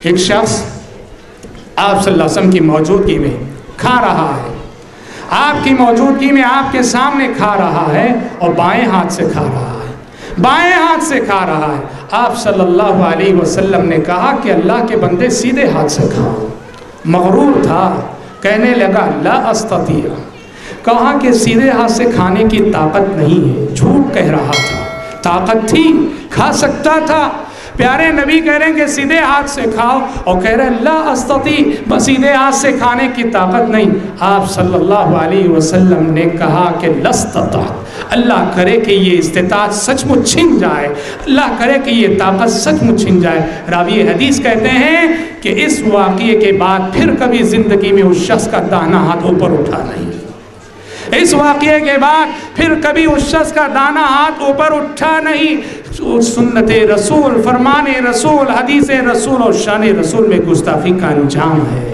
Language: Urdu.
ایک شخص آپ صلی اللہ علیہ وسلم کی موجودگی میں کھا رہا ہے، آپ کی موجودگی میں آپ کے سامنے کھا رہا ہے اور بائیں ہاتھ سے کھا رہا ہے، بائیں ہاتھ سے کھا رہا ہے۔ آپ صلی اللہ علیہ وسلم نے کہا کہ اللہ کے بندے سیدھے ہاتھ سے کھاؤ۔ مغرور تھا، کہنے لگا لا استطیع، کہا کہ سیدھے ہاتھ سے کھانے کی طاقت نہیں ہے، جھوٹ کہہ رہا تھا، طاقت تھی، کھا سکتا تھا۔ پیارے نبی کہہ رہے ہیں کہ سیدھے ہاتھ سے کھاؤ، اور کہہ رہے ہیں لا استطیع، بس سیدھے ہاتھ سے کھانے کی طاقت نہیں۔ آپ صلی اللہ علیہ وسلم نے کہا کہ لستطعت، اللہ کرے کہ یہ استطاعت سچ مچ چھن جائے، اللہ کرے کہ یہ طاقت سچ مچ چھن جائے۔ راوی حدیث کہتے ہیں کہ اس واقعے کے بعد پھر کبھی زندگی میں اس شخص کا داہنا ہاتھ اوپر اٹھا نہیں، اس واقعے کے بعد پھر کبھی اس شخص کا دانا ہاتھ اوپر اٹھا نہیں۔ سنت رسول، فرمان رسول، حدیث رسول اور شان رسول میں گستاخی کا انجام ہے۔